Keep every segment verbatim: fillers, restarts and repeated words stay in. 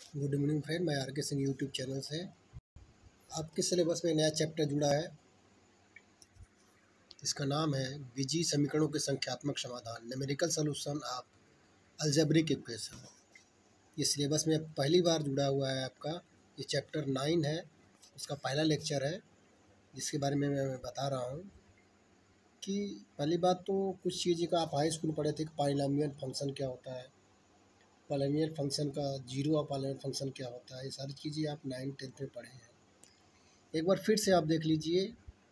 Good evening friend, मैं R K Singh YouTube channel से आपके सिलेबस में नया चैप्टर जुड़ा है। इसका नाम है बीजीय समीकरणों के संख्यात्मक समाधान, numerical solution of algebraic equation. ये सिलेबस में पहली बार जुड़ा हुआ है आपका। ये चैप्टर नाइन है, उसका पहला लेक्चर है, जिसके बारे में मैं बता रहा हूँ कि पहली बात तो कुछ चीज़ें का आप हाई स्कूल पढ़े थे कि पॉलिनोमियल फंक्शन क्या होता है, पॉलिनोमियल फंक्शन का जीरो और पॉलिनोमियल फंक्शन क्या होता है, ये सारी चीज़ें आप नाइन टेंथ में पढ़े हैं। एक बार फिर से आप देख लीजिए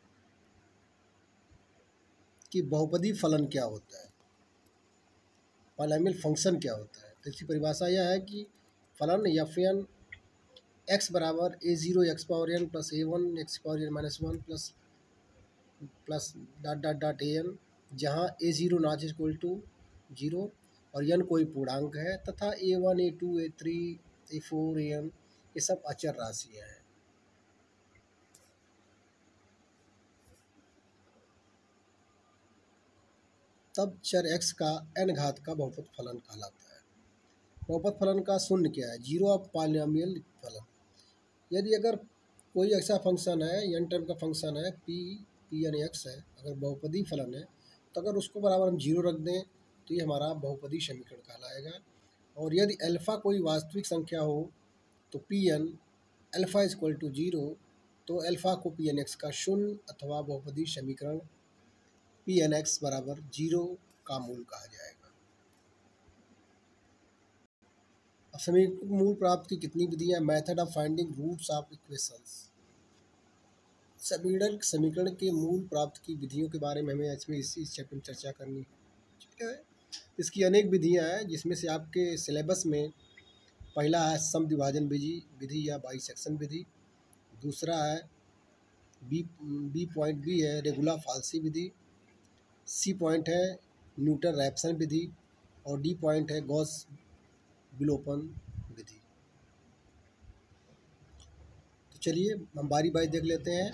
कि बहुपदी फलन क्या होता है, पॉलिनोमियल फंक्शन क्या होता है। तो इसकी परिभाषा यह है कि फलन एफ एन एक्स बराबर a zero x power n plus a one x power n minus one plus plus dot dot dot a n, जहाँ a zero not equal to zero और एन कोई पूर्णांक है, तथा a one a two a three a four a n ये सब अचर राशियाँ हैं। तब चर x का n घात का बहुपद फलन कहलाता है। बहुपद फलन का शून्य क्या है? जीरो ऑफ पॉलिनोमियल फलन। यदि अगर कोई ऐसा फंक्शन है, n टर्म का फंक्शन है, p पी एन एक्स है, अगर बहुपदी फलन है, तो अगर उसको बराबर हम जीरो रख दें तो ये हमारा बहुपदी समीकरण कहलाएगा। और यदि अल्फ़ा कोई वास्तविक संख्या हो तो p n alpha is equal to zero, तो अल्फ़ा को पी एन एक्स का शून्य अथवा बहुपदी समीकरण पी एन एक्स बराबर जीरो का मूल कहा जाएगा। अब समीकरण मूल प्राप्त की कितनी विधियां? Method of finding roots of equations. समीकरण समीकरण के मूल प्राप्त की विधियों के बारे में हमें इसमें इसी चैप्टर में चर्चा करनी है। ठीक है, इसकी अनेक विधियां हैं, जिसमें से आपके सिलेबस में पहला है सम विभाजन विधि विधि या बाइसेक्शन विधि। दूसरा है बी बी पॉइंट बी है रेगुलर फाल्सी विधि। सी पॉइंट है न्यूटन रैप्सन विधि और डी पॉइंट है गॉस विलोपन विधि। तो चलिए हम बारी बारी देख लेते हैं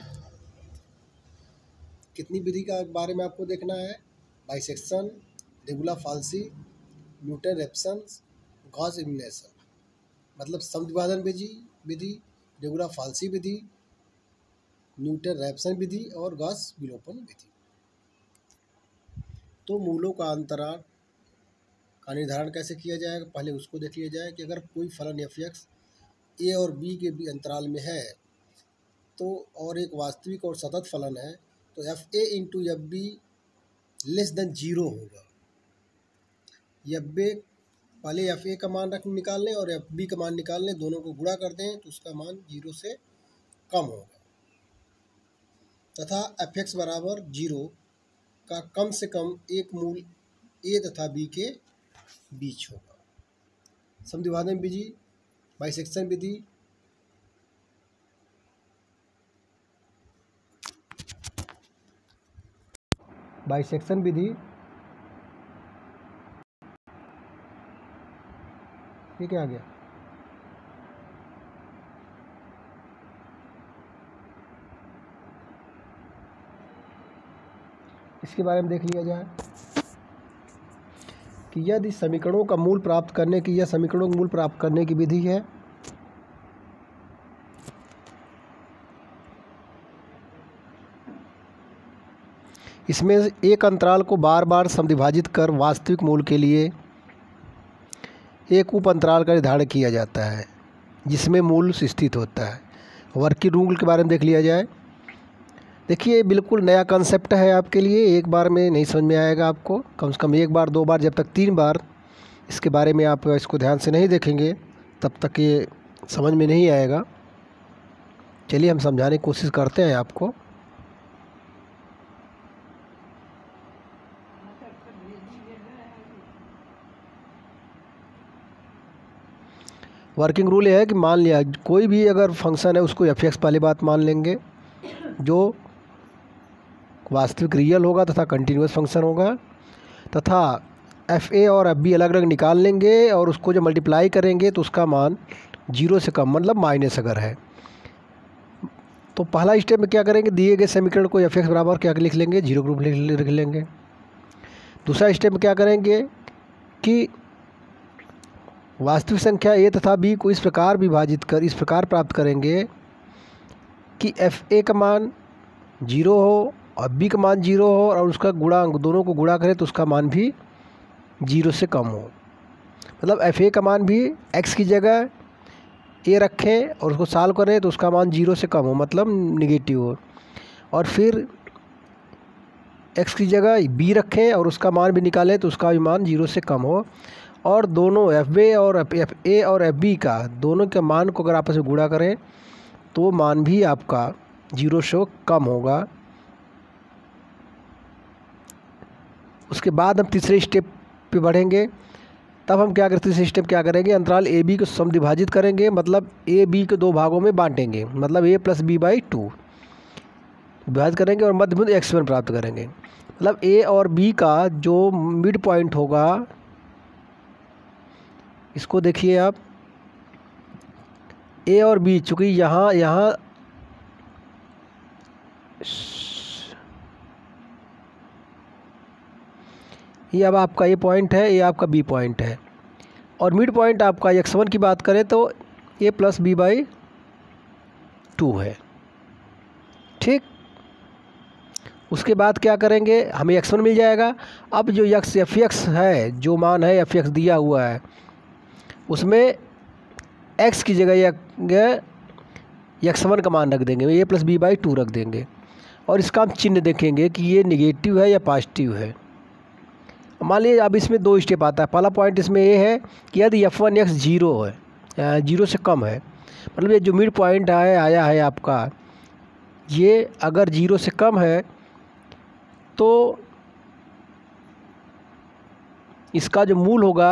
कितनी विधि का बारे में आपको देखना है। Bisection, regula falsi, Newton Raphson, Gauss elimination, मतलब समविभाजन विधि विधि रेगुलर फाल्सी विधि, न्यूटन रैप्सन विधि और गॉस विलोपन विधि। तो मूलों का अंतराल का निर्धारण कैसे किया जाएगा, पहले उसको देख लिया जाए कि अगर कोई फलन एफ एक्स ए और बी के भी अंतराल में है तो और एक वास्तविक और सतत फलन है, तो f a into f b less than zero होगा। एफ बी पहले एफ ए का मान रख निकाल लें और एफ बी का मान निकाल लें, दोनों को गुणा कर दें तो उसका मान जीरो से कम होगा, तथा एफ एक्स बराबर जीरो का कम से कम एक मूल ए तथा बी के बीच होगा। समविभाजन विधि, बाइसेक्शन विधि, बाइसेक्शन विधि ये क्या आ गया? इसके बारे में देख लिया जाए कि यदि समीकरणों का मूल प्राप्त करने की यह समीकरणों का मूल प्राप्त करने की विधि है। इसमें एक अंतराल को बार बार समद्विभाजित कर वास्तविक मूल के लिए एक उप अंतराल का निर्धारण किया जाता है, जिसमें मूल स्थित होता है। वर्किंग रूल के बारे में देख लिया जाए। देखिए, बिल्कुल नया कंसेप्ट है आपके लिए, एक बार में नहीं समझ में आएगा आपको, कम से कम एक बार दो बार जब तक तीन बार इसके बारे में आप इसको ध्यान से नहीं देखेंगे तब तक ये समझ में नहीं आएगा। चलिए हम समझाने की कोशिश करते हैं आपको। वर्किंग रूल ये है कि मान लिया कोई भी अगर फंक्शन है उसको एफ एक्स पहली बात मान लेंगे, जो वास्तविक रियल होगा तथा कंटिन्यूस फंक्शन होगा, तथा एफ ए और एफ बी अलग अलग निकाल लेंगे और उसको जब मल्टीप्लाई करेंगे तो उसका मान जीरो से कम, मतलब माइनस अगर है। तो पहला स्टेप में क्या करेंगे, दिए गए समीकरण को एफ एक्स बराबर क्या लिख लेंगे, जीरो ग्रुप लिख लेंगे। दूसरा स्टेप में क्या करेंगे कि वास्तविक संख्या ए तथा बी को इस प्रकार विभाजित कर इस प्रकार प्राप्त करेंगे कि एफ ए का मान जीरो हो और बी का मान जीरो हो और उसका गुणांक दोनों को गुणा करें तो उसका मान भी जीरो से कम हो। मतलब एफ ए का मान भी एक्स की जगह ए रखें और उसको सॉल्व करें तो उसका मान जीरो से कम हो, मतलब निगेटिव हो। और फिर एक्स की जगह बी रखें और उसका मान भी निकालें तो उसका भी मान जीरो से कम हो। और दोनों एफ ए और एफ ए और एफ बी का दोनों के मान को अगर आपस में गुणा करें तो मान भी आपका जीरो से कम होगा। उसके बाद हम तीसरे स्टेप पे बढ़ेंगे। तब हम क्या करते तीसरे स्टेप क्या करेंगे, अंतराल ए बी को समद्विभाजित करेंगे, मतलब ए बी को दो भागों में बांटेंगे, मतलब a plus b by two विभाजित करेंगे और मध्य बिंदु एक्स वन प्राप्त करेंगे। मतलब ए और बी का जो मिड पॉइंट होगा, इसको देखिए आप, ए और बी चूँकि यहाँ यहाँ ये अब आपका ए पॉइंट है, ये आपका बी पॉइंट है और मिड पॉइंट आपका एक्स वन की बात करें तो a plus b by two है। ठीक, उसके बाद क्या करेंगे, हमें एक्स वन मिल जाएगा। अब जो यक्स एफ एक्स है, जो मान है एफ एक्स दिया हुआ है, उसमें एक्स की जगह एक्स वन का मान रख देंगे, a plus b by two रख देंगे और इसका हम चिन्ह देखेंगे कि ये निगेटिव है या पॉजिटिव है। मान लीजिए अब इसमें दो स्टेप आता है। पहला पॉइंट इसमें ये है कि यदि एफ वन एक्स जीरो है, जीरो से कम है, मतलब ये जो मिड पॉइंट आया आया है आपका, ये अगर जीरो से कम है तो इसका जो मूल होगा,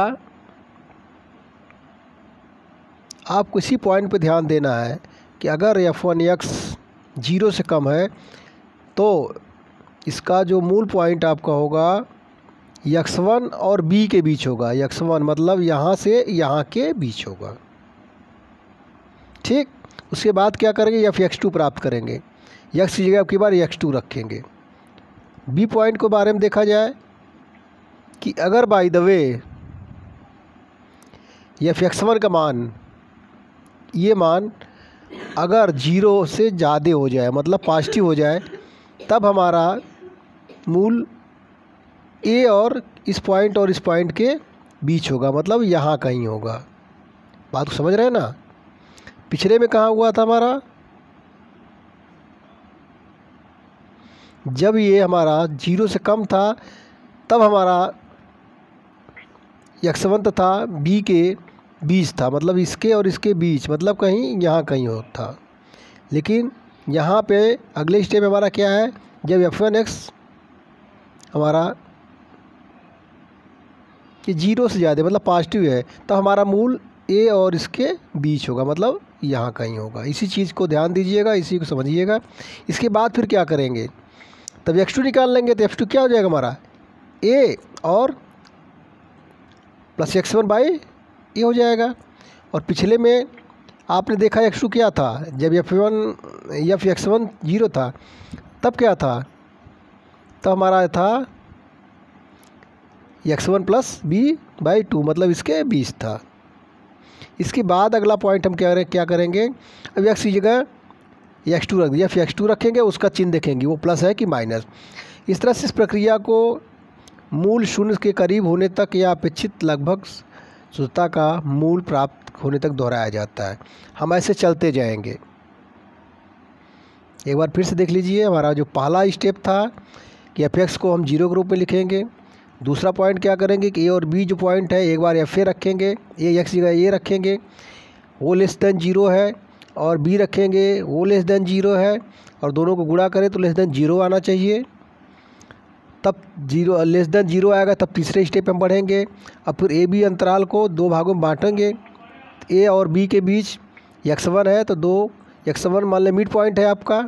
आपको इसी पॉइंट पे ध्यान देना है कि अगर एफ वन एक्स जीरो से कम है तो इसका जो मूल पॉइंट आपका होगा एक्स वन और बी के बीच होगा। एक्स वन मतलब यहाँ से यहाँ के बीच होगा। ठीक, उसके बाद क्या करेंगे, एफ एक्स टू प्राप्त करेंगे, एक्स की जगह आपकी बार एक्स टू रखेंगे। बी पॉइंट को बारे में देखा जाए कि अगर by the way f x one का मान, ये मान अगर जीरो से ज़्यादा हो जाए, मतलब पॉजिटिव हो जाए, तब हमारा मूल ए और इस पॉइंट और इस पॉइंट के बीच होगा, मतलब यहाँ कहीं होगा। बात को समझ रहे हैं ना। पिछले में कहाँ हुआ था हमारा, जब ये हमारा जीरो से कम था तब हमारा एक्स वन तथा बी के बीच था, मतलब इसके और इसके बीच, मतलब कहीं यहाँ कहीं हो था। लेकिन यहाँ पे अगले स्टेप हमारा क्या है, जब एफ वन एक्स हमारा कि जीरो से ज़्यादा मतलब पॉजिटिव है, तो हमारा मूल ए और इसके बीच होगा, मतलब यहाँ कहीं होगा। इसी चीज़ को ध्यान दीजिएगा, इसी को समझिएगा। इसके बाद फिर क्या करेंगे, तब एक्स टू निकाल लेंगे तो एक्स टू क्या हो जाएगा हमारा, ए और plus x one by a हो जाएगा। और पिछले में आपने देखा एक्स टू क्या था, जब f one f x one zero था तब क्या था, तब हमारा था x one plus b by two, मतलब इसके बीच था। इसके बाद अगला पॉइंट हम क्या क्या करेंगे, अब एक्स की जगह एक्स टू रख दिया, फिर एक्स टू रखेंगे, उसका चिन्ह देखेंगे वो प्लस है कि माइनस। इस तरह से इस प्रक्रिया को मूल शून्य के करीब होने तक या अपेक्षित लगभग शुद्धता का मूल प्राप्त होने तक दोहराया जाता है। हम ऐसे चलते जाएंगे। एक बार फिर से देख लीजिए, हमारा जो पहला स्टेप था कि एफ एक्स को हम जीरो के रूप में लिखेंगे। दूसरा पॉइंट क्या करेंगे कि ए और बी जो पॉइंट है, एक बार एफ ए रखेंगे, ए एक्स जगह ए रखेंगे, वो लेस देन जीरो है, और बी रखेंगे वो लेस देन जीरो है, और दोनों को गुणा करें तो लेस देन जीरो आना चाहिए। तब जीरो लेस देन जीरो आएगा तब तीसरे स्टेप में बढ़ेंगे। अब फिर ए बी अंतराल को दो भागों में बांटेंगे। ए और बी के बीच एक्स वन है तो दो एक्स वन मान लें मिड पॉइंट है आपका,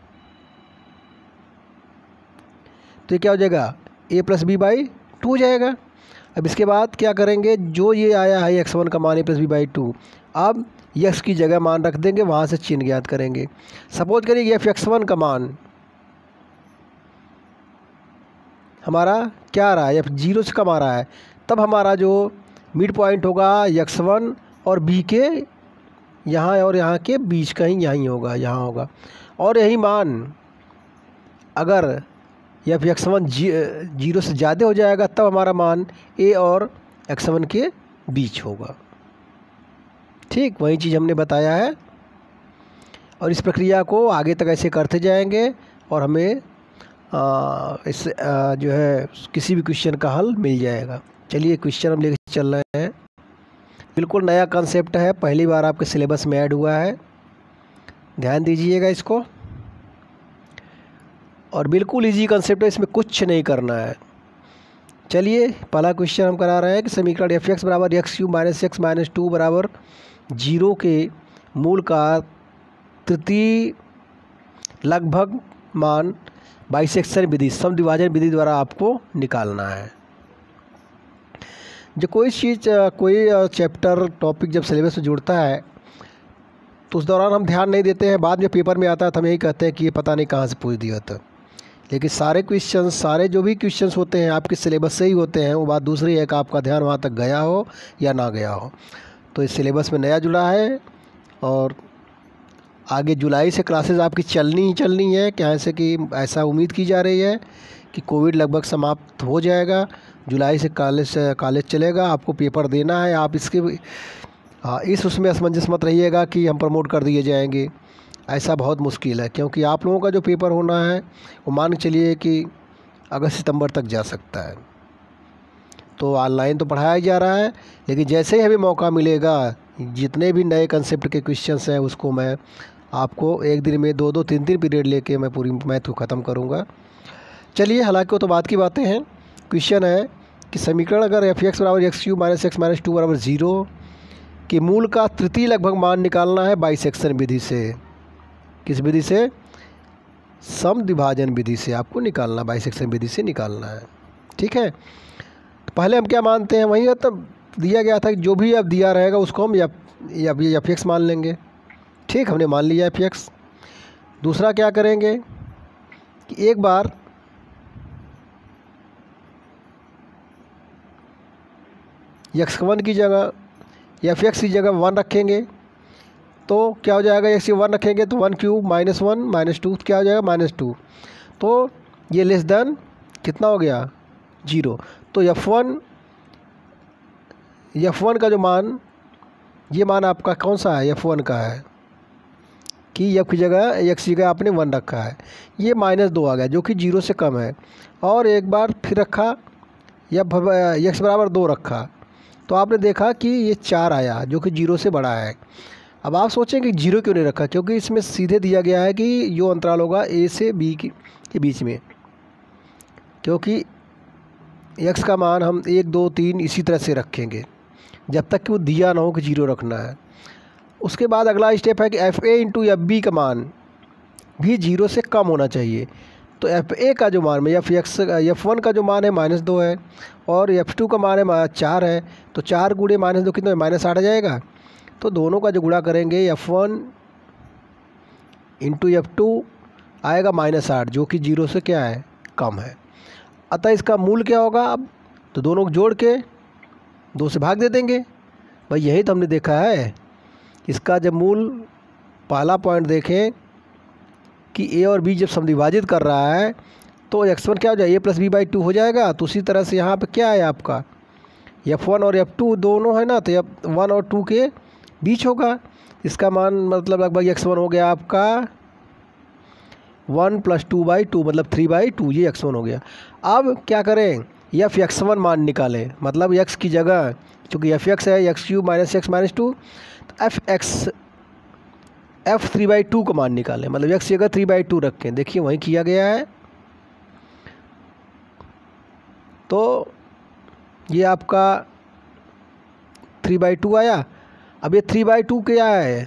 तो ये क्या हो जाएगा, a plus b by two हो जाएगा। अब इसके बाद क्या करेंगे, जो ये आया है एक्स वन का मान a plus b by two, अब एक्स की जगह मान रख देंगे, वहाँ से चिन्ह ज्ञात करेंगे। सपोज करिए एफ एक्स वन का मान हमारा क्या आ रहा है, एफ जीरो से कम आ रहा है, तब हमारा जो मिड पॉइंट होगा एक्स वन और बी के यहाँ और यहाँ के बीच कहीं यहीं होगा, यहाँ होगा। और यही मान अगर एफ एक्स वन जी जीरो से ज़्यादा हो जाएगा तब हमारा मान ए और एक्स वन के बीच होगा। ठीक वही चीज़ हमने बताया है और इस प्रक्रिया को आगे तक ऐसे करते जाएंगे और हमें आ, इस आ, जो है किसी भी क्वेश्चन का हल मिल जाएगा। चलिए क्वेश्चन हम लेकर चल रहे हैं। बिल्कुल नया कॉन्सेप्ट है, पहली बार आपके सिलेबस में ऐड हुआ है, ध्यान दीजिएगा इसको। और बिल्कुल इजी कॉन्सेप्ट है, इसमें कुछ नहीं करना है। चलिए पहला क्वेश्चन हम करा रहे हैं कि समीकरण एफ एक्स बराबर x cube minus x minus two बराबर जीरो के मूल का तृतीय लगभग मान बाइसेक्शन विधि सम विभाजन विधि द्वारा आपको निकालना है। जो कोई चीज़ कोई चैप्टर टॉपिक जब सिलेबस में जुड़ता है तो उस दौरान हम ध्यान नहीं देते हैं, बाद में पेपर में आता है तो हम यही कहते हैं कि ये पता नहीं कहाँ से पूछ दिया था। लेकिन सारे क्वेश्चन सारे जो भी क्वेश्चंस होते हैं आपके सिलेबस से ही होते हैं। वो बात दूसरी है कि आपका ध्यान वहाँ तक गया हो या ना गया हो। तो इस सिलेबस में नया जुड़ा है और आगे जुलाई से क्लासेस आपकी चलनी ही चलनी है। क्या ऐसे कि ऐसा उम्मीद की जा रही है कि कोविड लगभग समाप्त हो जाएगा, जुलाई से कॉलेज कॉलेज चलेगा, आपको पेपर देना है। आप इसके हाँ इस उसमें असमंजस मत रहिएगा कि हम प्रमोट कर दिए जाएंगे, ऐसा बहुत मुश्किल है। क्योंकि आप लोगों का जो पेपर होना है वो मान के चलिए कि अगस्त सितंबर तक जा सकता है। तो ऑनलाइन तो पढ़ाया ही जा रहा है, लेकिन जैसे ही हमें मौका मिलेगा जितने भी नए कंसेप्ट के क्वेश्चंस हैं उसको मैं आपको एक दिन में दो दो तीन तीन पीरियड लेके मैं पूरी मैथ को ख़त्म करूँगा। चलिए हालांकि वो तो बात की बातें हैं। क्वेश्चन है कि समीकरण अगर एफ एक्स बराबर x cube minus x minus two बराबर ज़ीरो के मूल का तृतीय लगभग मान निकालना है बाइसेक्शन विधि से। किस विधि से? सम विभाजन विधि से आपको निकालना, बाइसेक्शन विधि से निकालना है। ठीक है, तो पहले हम क्या मानते हैं, वही तब दिया गया था कि जो भी अब दिया रहेगा उसको हम एफ एफ एक्स मान लेंगे। ठीक, हमने मान लिया एफ एक्स। दूसरा क्या करेंगे कि एक बार एक्स वन की जगह एफ एक्स की जगह वन रखेंगे तो क्या हो जाएगा, एक्स की वन रखेंगे तो one cube minus one minus two क्या हो जाएगा, माइनस टू। तो ये लेस देन कितना हो गया, जीरो। तो एफ वन एफ वन का जो मान, ये मान आपका कौन सा है, एफ वन का है कि एफ की जगह एक्स की जगह आपने वन रखा है, ये माइनस दो आ गया जो कि जीरो से कम है। और एक बार फिर रखा एफ एक्स बराबर दो रखा तो आपने देखा कि ये चार आया जो कि जीरो से बड़ा है। अब आप सोचें कि जीरो क्यों नहीं रखा, क्योंकि इसमें सीधे दिया गया है कि जो अंतराल होगा ए से बी के बीच में, क्योंकि एक्स का मान हम एक दो तीन इसी तरह से रखेंगे जब तक कि वो दिया ना हो कि जीरो रखना है। उसके बाद अगला स्टेप है कि f a into f b का मान भी जीरो से कम होना चाहिए। तो एफ ए का जो मान में एफ एक्स एफ वन का जो मान है माइनस दो है और एफ टू का मान है चार है, तो चार गुणे माइनस दो कितना, माइनस आठ आ जाएगा। तो दोनों का जो गुणा करेंगे f one into f two आएगा माइनस आठ जो कि जीरो से क्या है, कम है। अतः इसका मूल क्या होगा, अब तो दोनों को जोड़ के दो से भाग दे देंगे। भाई यही तो हमने देखा है। इसका जब मूल पहला पॉइंट देखें कि ए और बी जब समविभाजित कर रहा है तो एक्स वन क्या हो जाएगा, a plus b by two हो जाएगा। तो उसी तरह से यहाँ पे क्या है आपका एफ वन और एफ टू दोनों है ना, तो एफ वन और टू के बीच होगा। इसका मान मतलब लगभग एक्स वन हो गया आपका one plus two by two मतलब थ्री बाई टू, ये एक्स वन हो गया। अब क्या करें, एफ एक्स वन मान निकालें, मतलब एक्स की जगह चूँकि एफ एक्स है x cube minus x minus two, तो f x f three by two को मान निकालें, मतलब एक्स की जगह थ्री बाई टू रखें। देखिए वही किया गया है। तो ये आपका थ्री बाई टू आया। अब ये थ्री बाई टू क्या है,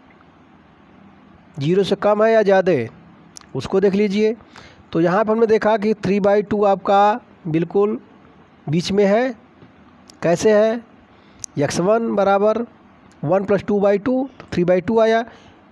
जीरो से कम है या ज़्यादा, उसको देख लीजिए। तो यहाँ पर हमने देखा कि थ्री बाई टू आपका बिल्कुल बीच में है। कैसे है, एक्स वन बराबर one plus two by two, तो थ्री बाई टू आया।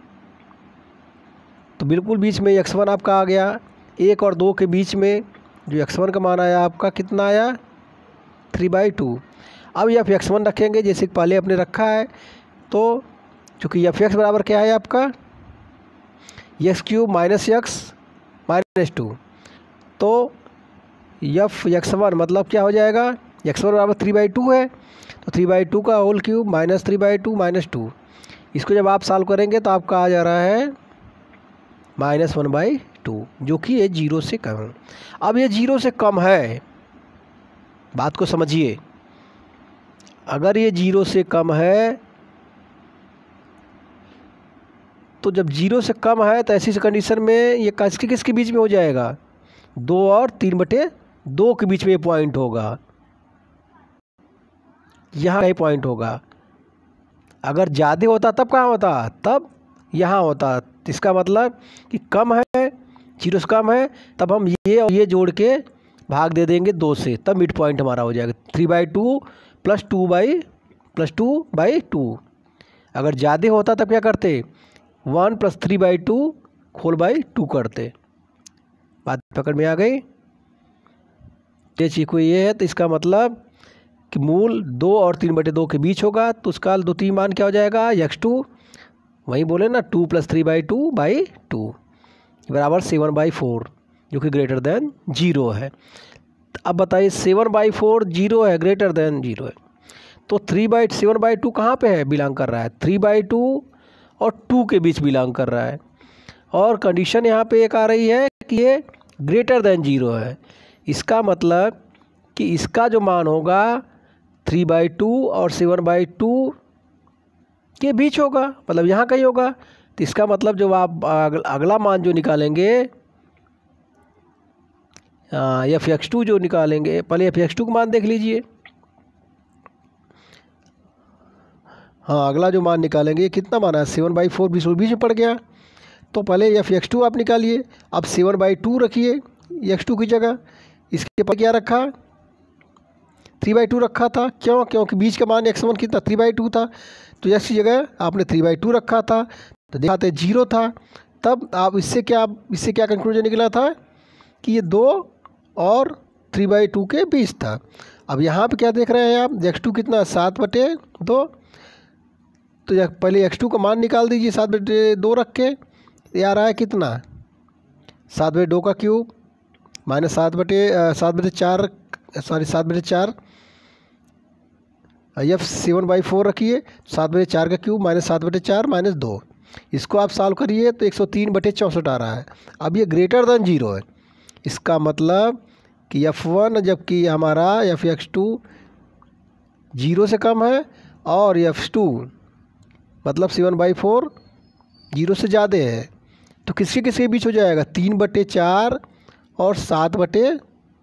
तो बिल्कुल बीच में एक्स वन आपका आ गया। एक और दो के बीच में जो एक्स वन का मान आया आपका कितना आया, थ्री बाई टू। अब एफ एक्स वन रखेंगे जैसे कि पहले अपने रखा है, तो चूँकि एफ एक्स बराबर क्या है आपका x cube minus x minus two, तो एफ एक्स वन मतलब क्या हो जाएगा, एक्स वन बराबर थ्री बाई टू है, तो थ्री बाई टू का whole cube minus three by two minus two, इसको जब आप सॉल्व करेंगे तो आपका आ जा रहा है माइनस वन बाई टू, जो कि ये जीरो से कम है। अब ये जीरो से कम है, बात को समझिए, अगर ये जीरो से कम है तो जब जीरो से कम है तो ऐसी कंडीशन में ये किसके किसके बीच में हो जाएगा, दो और तीन बटे दो के बीच में ये पॉइंट होगा, यहाँ कहीं पॉइंट होगा। अगर ज़्यादा होता तब कहाँ होता, तब यहाँ होता। इसका मतलब कि कम है, जीरो से कम है, तब हम ये और ये जोड़ के भाग दे देंगे दो से, तब मिड पॉइंट हमारा हो जाएगा three by two plus two by plus two by two. अगर ज़्यादा होता तब क्या करते, one plus three by two whole by two करते। बात पकड़ में आ गई। ये चीज को ये है, तो इसका मतलब कि मूल दो और तीन बटे दो के बीच होगा, तो उसका दो तीन मान क्या हो जाएगा, एक्स टू, वहीं बोले ना two plus three by two by two बराबर सेवन बाई फोर, जो कि ग्रेटर देन जीरो है। अब बताइए सेवन बाई फोर जीरो है, ग्रेटर देन जीरो है, तो three by seven by two कहाँ पे है, बिलोंग कर रहा है थ्री बाई टू और टू के बीच बिलोंग कर रहा है। और कंडीशन यहाँ पे एक आ रही है कि ये ग्रेटर देन जीरो है, इसका मतलब कि इसका जो मान होगा थ्री बाई टू और सेवन बाई टू के बीच होगा, मतलब यहाँ कहीं होगा। तो इसका मतलब जो आप अगला मान जो निकालेंगे एफ एक्स टू जो निकालेंगे, पहले एफ एक्स टू का मान देख लीजिए। हाँ, अगला जो मान निकालेंगे कितना मान है, सेवन बाई फोर बीस बीच में पड़ गया, तो पहले एफ एक्स टू आप निकालिए। अब सेवन बाई टू रखिए एक्स टू की जगह, इसके पर क्या रखा, थ्री बाई टू रखा था। क्यों, क्योंकि बीच का मान एक्स वन कितना थ्री बाई टू था, तो एक्स की जगह आपने थ्री बाई टू रखा था, तो देखा था जीरो था। तब आप इससे क्या इससे क्या कंक्लूजन निकला था कि ये दो और थ्री बाई टू के बीच था। अब यहाँ पे क्या देख रहे हैं आप, एक्स टू कितना सात बटे दो, तो पहले एक्स टू का मान निकाल दीजिए, सात बटे दो रख के, ये आ रहा है कितना, सात बटे दो का क्यूब माइनस सात बटे सात बटे चार सॉरी सात बटे चार, एफ सेवन बाई फोर रखिए, सात बटे चार का क्यूब माइनस सात बटे चार माइनस दो, इसको आप सॉल्व करिए तो एक सौ तीन बटे चौंसठ आ रहा है। अब ये ग्रेटर देन जीरो है, इसका मतलब कि एफ वन जबकि हमारा एफ एक्स टू जीरो से कम है, और एफ टू मतलब सेवन बाई फोर जीरो से ज़्यादा है, तो किसके किसके बीच हो जाएगा, तीन बटे चार और सात बटे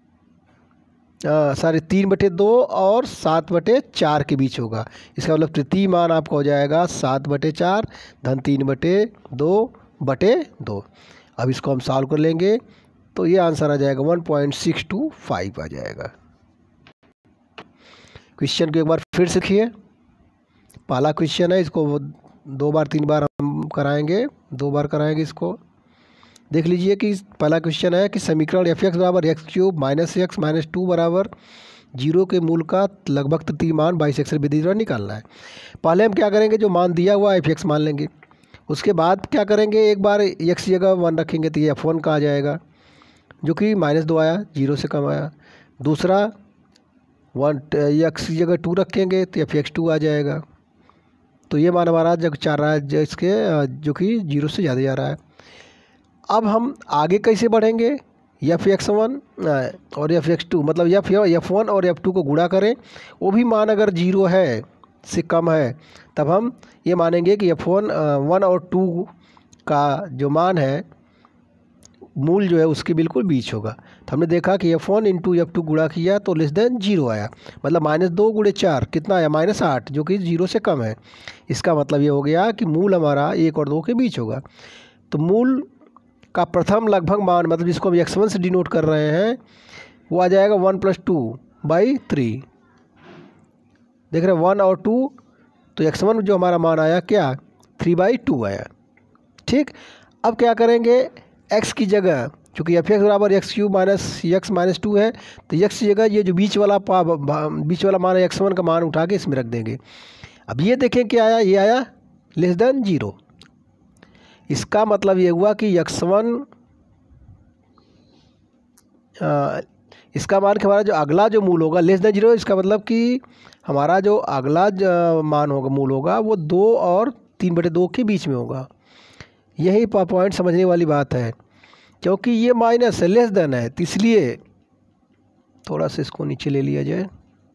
सारे तीन बटे दो और सात बटे चार के बीच होगा। इसका मतलब तृतीय मान आपका हो जाएगा सात बटे चार धन तीन बटे दो बटे दो। अब इसको हम सॉल्व कर लेंगे तो ये आंसर आ जाएगा one point six two five आ जाएगा। क्वेश्चन को एक बार फिर से देखिए, पहला क्वेश्चन है, इसको दो बार तीन बार हम कराएंगे, दो बार कराएंगे इसको। देख लीजिए कि पहला क्वेश्चन है कि समीकरण एफ एक्स बराबर x cube minus x minus two बराबर जीरो के मूल का लगभग तृतीय मान बाइसेक्शन विधि द्वारा निकालना है। पहले हम क्या करेंगे, जो मान दिया हुआ एफ एक्स मान लेंगे, उसके बाद क्या करेंगे, एक बार एक्स की जगह वन रखेंगे तो ये एफ वन का आ जाएगा, जो कि माइनस दो आया, जीरो से कम आया। दूसरा वन एक्स की जगह टू रखेंगे तो एफ एक्स टू आ जाएगा, तो ये मान हमारा जब चाह रहा है इसके जो कि जीरो से ज़्यादा जा रहा है। अब हम आगे कैसे बढ़ेंगे, एफ एक्स वन और एफ एक्स टू मतलब एफ एफ वन और एफ टू को गुणा करें, वो भी मान अगर जीरो है से कम है, तब हम ये मानेंगे कि एफ वन वन और टू का जो मान है मूल जो है उसके बिल्कुल बीच होगा। तो हमने देखा कि f one into f two गुणा किया तो लेस देन जीरो आया, मतलब माइनस दो गुणे चार कितना आया, माइनस आठ, जो कि जीरो से कम है। इसका मतलब ये हो गया कि मूल हमारा एक और दो के बीच होगा। तो मूल का प्रथम लगभग मान, मतलब जिसको हम एक्स वन से डिनोट कर रहे हैं, वो आ जाएगा one plus two by three. देख रहे हैं वन और टू, तो एक्स वन जो हमारा मान आया क्या, थ्री बाई टू आया। ठीक, अब क्या करेंगे, एक्स की जगह क्योंकि एफ एक्स बराबर x cube minus x minus two है, तो एक्स की जगह ये जो बीच वाला पा बीच वाला मान है एक्स वन का मान उठा के इसमें रख देंगे। अब ये देखें क्या आया, ये आया लेस देन जीरो। इसका मतलब ये हुआ कि एक्स वन इसका मान कि हमारा जो अगला जो मूल होगा लेस देन जीरो, इसका मतलब कि हमारा जो अगला जो मान होगा मूल होगा वो दो और तीन बटे दो के बीच में होगा। यही पॉइंट समझने वाली बात है, क्योंकि ये माइनस है लेस देन है, तो इसलिए थोड़ा सा इसको नीचे ले लिया जाए।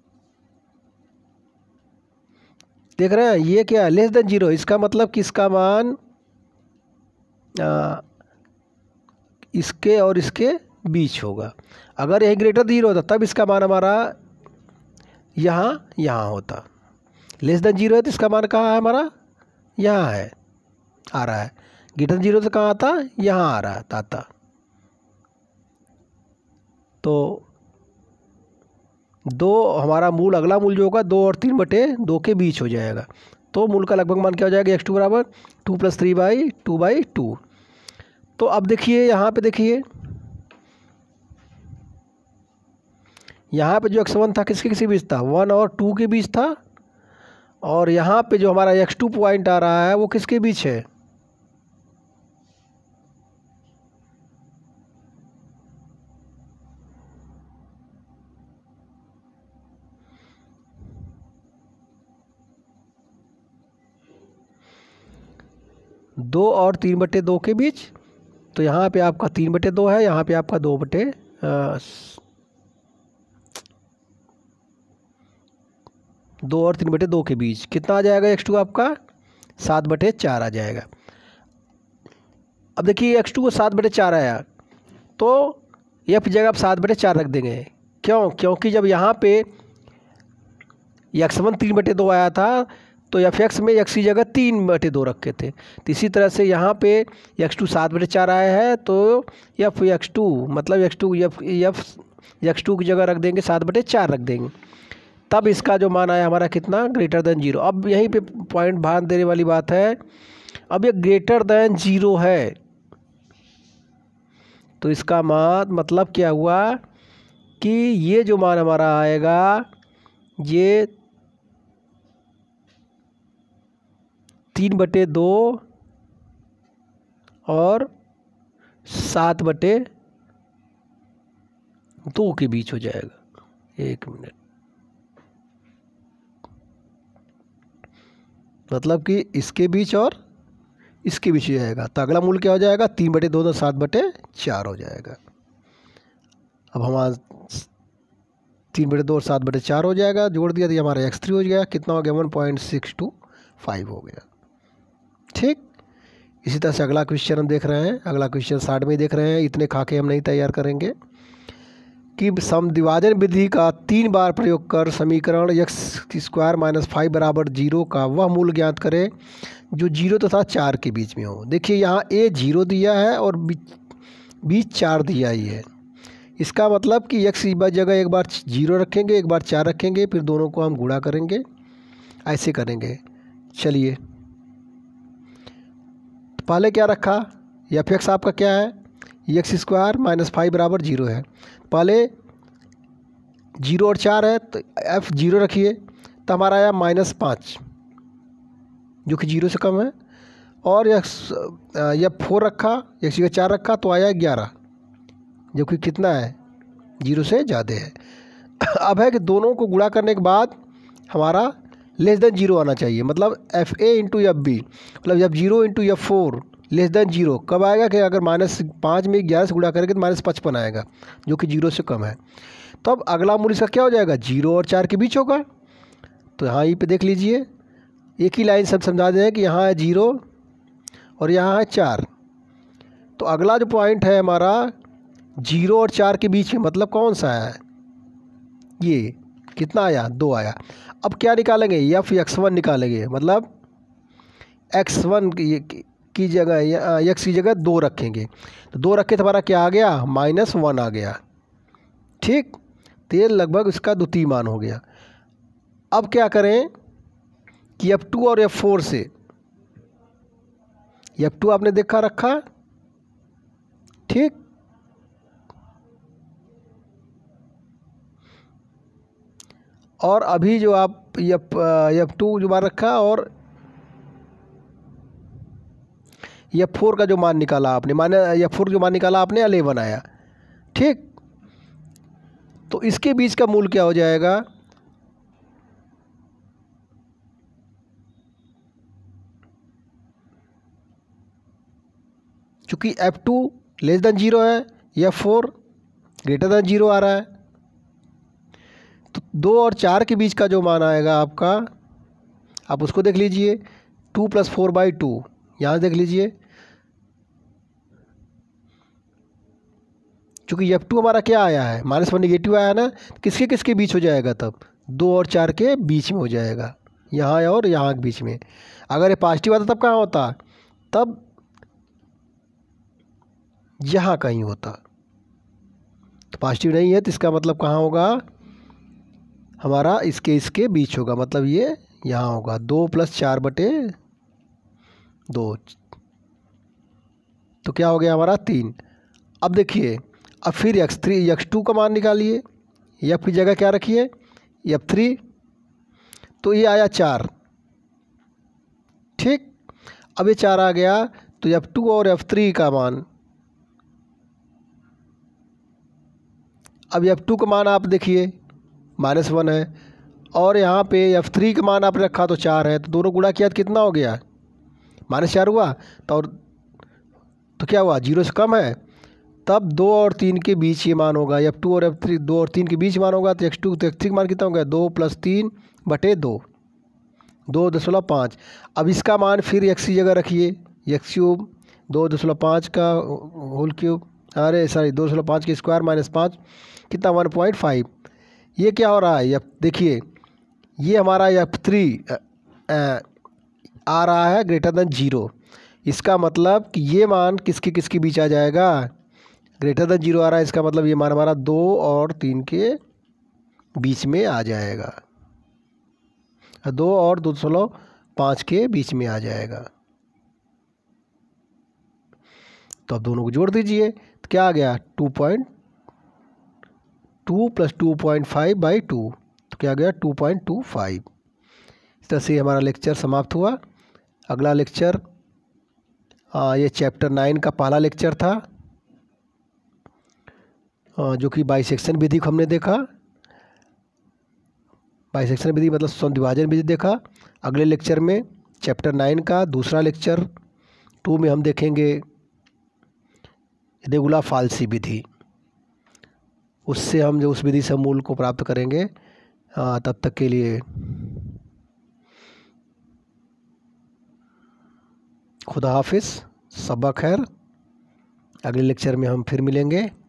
देख रहे हैं ये क्या लेस देन जीरो, इसका मतलब कि इसका मान आ, इसके और इसके बीच होगा। अगर यही ग्रेटर जीरो होता तब इसका मान हमारा यहाँ यहाँ होता। लेस देन जीरो है तो इसका मान कहाँ है हमारा, यहाँ है आ रहा है। ग्रेटर जीरो से कहाँ आता, यहाँ आ रहा है आता। तो दो हमारा मूल अगला मूल जो होगा दो और तीन बटे दो के बीच हो जाएगा। तो मूल का लगभग मान क्या हो जाएगा, एक्स टू बराबर two plus three by two by two. तो अब देखिए यहाँ पे देखिए यहाँ पे जो एक्स वन था किसके किसी बीच था, वन और टू के बीच था, और यहाँ पे जो हमारा एक्स टू पॉइंट आ रहा है वो किसके बीच है, दो और तीन बटे दो के बीच। तो यहाँ पे आपका तीन बटे दो है, यहाँ पे आपका दो बटे दो और तीन बटे दो के बीच कितना आ जाएगा, एक्स टू आपका सात बटे चार आ जाएगा। अब देखिए एक्स टू को सात बटे चार आया तो एफ जगह आप सात बटे चार रख देंगे। क्यों, क्योंकि जब यहाँ पे एक्स वन तीन बटे दो आया था तो एफ एक्स में एक्स की जगह तीन बटे दो रखे थे। तो इसी तरह से यहाँ पे एक्स टू सात बटे चार आया है तो एफ एक्स टू मतलब x two f f x two की जगह रख देंगे सात बटे चार रख देंगे, तब इसका जो मान आया हमारा कितना, ग्रेटर देन जीरो। अब यहीं पे पॉइंट ध्यान देने वाली बात है, अब ये ग्रेटर देन जीरो है तो इसका मान मतलब क्या हुआ कि ये जो मान हमारा आएगा ये तीन बटे दो और सात बटे दो के बीच हो जाएगा। एक मिनट, मतलब कि इसके बीच और इसके बीच हो जाएगा। तो अगला मूल क्या हो जाएगा, तीन बटे दो तो सात बटे चार हो जाएगा। अब हमारा तीन बटे दो और सात बटे चार हो जाएगा, जोड़ दिया तो हमारा एक्स थ्री हो गया। कितना हो गया, one point six two five हो गया। ठीक, इसी तरह से अगला क्वेश्चन हम देख रहे हैं। अगला क्वेश्चन साठ में देख रहे हैं, इतने खाके हम नहीं तैयार करेंगे कि समद्विभाजन विधि का तीन बार प्रयोग कर समीकरण एक्स स्क्वायर माइनस फाइव बराबर जीरो का वह मूल ज्ञात करें जो जीरो तथा चार के बीच में हो। देखिए यहाँ ए जीरो दिया है और बीच चार दिया ही है। इसका मतलब कि एक्स की जगह एक बार जीरो रखेंगे, एक बार चार रखेंगे, फिर दोनों को हम गुणा करेंगे, ऐसे करेंगे। चलिए तो पहले क्या रखा, एफ एक्स आपका क्या है, एक्स स्क्वायर माइनस फाइव बराबर जीरो है। पहले जीरो और चार है तो एफ जीरो रखिए, तो हमारा आया माइनस पाँच जो कि जीरो से कम है, और एक्स या फोर रखा, एक्स जगह चार रखा तो आया ग्यारह जो कि कितना है, जीरो से ज़्यादा है। अब है कि दोनों को गुणा करने के बाद हमारा लेस देन जीरो आना चाहिए, मतलब f a into f b, मतलब जब zero into f four less than zero कब आएगा कि अगर माइनस पाँच में ग्यारह से गुणा करेंगे तो माइनस पचपन आएगा जो कि जीरो से कम है। तो अब अगला मूल्य इसका क्या हो जाएगा, जीरो और चार के बीच होगा। तो यहाँ ये पे देख लीजिए, एक ही लाइन सब समझा दें कि यहाँ है जीरो और यहाँ है चार। तो अगला जो पॉइंट है हमारा जीरो और चार के बीच में, मतलब कौन सा है, ये कितना आया, दो आया। अब क्या निकालेंगे, एफ एक्स वन निकालेंगे, मतलब एक्स वन की जगह एक्स की जगह दो रखेंगे, तो दो रखे तो हमारा क्या आ गया, माइनस वन आ गया। ठीक, तो ये लगभग इसका द्वितीय मान हो गया। अब क्या करें कि एफ टू और एफ फोर से, एफ टू आपने देखा रखा, ठीक, और अभी जो आप एफ एफ टू जो मान रखा और एफ फोर का जो मान निकाला आपने, माने एफ फोर जो मान निकाला आपने अलेवन आया, ठीक। तो इसके बीच का मूल क्या हो जाएगा, चूँकि f two less than zero है, f four greater than zero आ रहा है, तो दो और चार के बीच का जो मान आएगा आपका, आप उसको देख लीजिए, two plus four by two, यहाँ देख लीजिए, चूँकि एफ टू हमारा क्या आया है, माइनस वन निगेटिव आया ना, किसके किसके बीच हो जाएगा, तब दो और चार के बीच में हो जाएगा, यहाँ और यहाँ के बीच में। अगर ये पॉजिटिव आता तब कहाँ होता, तब यहाँ कहीं होता, तो पॉजिटिव नहीं है तो इसका मतलब कहाँ होगा हमारा, इसके इसके बीच होगा, मतलब ये यहाँ होगा, दो प्लस चार बटे दो, तो क्या हो गया हमारा तीन। अब देखिए, अब फिर एक्स थ्री एक्स टू का मान निकालिए, एफ की जगह क्या रखिए एफ थ्री, तो ये आया चार, ठीक। अब ये चार आ गया तो एफ टू और एफ थ्री का मान, अब एफ टू का मान आप देखिए माइनस वन है, और यहाँ पे एफ थ्री का मान आपने रखा तो चार है, तो दोनों गुणा किया तो कितना हो गया, माइनस चार हुआ, तो और तो क्या हुआ, जीरो से कम है, तब दो और तीन के बीच ये मान होगा, एफ टू और एफ थ्री दो और तीन के बीच मान होगा, तो एक्स टू तो एक्स थ्री का मान कितना हो गया, दो प्लस तीन बटे दो, दो दशमलव पाँच। अब इसका मान फिर एक्स की जगह रखिए, एक्स क्यूब दो दशमलव पाँच का होल क्यूब, अरे सॉरी दो दशमलव पाँच के स्क्वायर माइनस पाँच, कितना वन पॉइंट फाइव। ये क्या हो रहा है, एफ देखिए ये हमारा एफ थ्री आ रहा है ग्रेटर देन जीरो, इसका मतलब कि ये मान किसके किसके बीच आ जाएगा, ग्रेटर देन जीरो आ रहा है, इसका मतलब ये मान हमारा दो और तीन के बीच में आ जाएगा, दो और दो दशमलव पाँच के बीच में आ जाएगा। तो अब दोनों को जोड़ दीजिए, तो क्या आ गया, two point two plus two point five by two, तो क्या आ गया टू पॉइंट टू फाइव। इस तरह से हमारा लेक्चर समाप्त हुआ। अगला लेक्चर, आ, ये चैप्टर नाइन का पहला लेक्चर था, आ, जो कि बाइसेक्शन विधि को हमने देखा, बाइसेक्शन विधि मतलब समद्विभाजन विधि देखा। अगले लेक्चर में चैप्टर नाइन का दूसरा लेक्चर टू में हम देखेंगे रेगुला फाल्सी विधि, उससे हम जो उस विधि से मूल को प्राप्त करेंगे। हाँ, तब तक के लिए खुदा हाफिज़, सबा खैर। अगले लेक्चर में हम फिर मिलेंगे।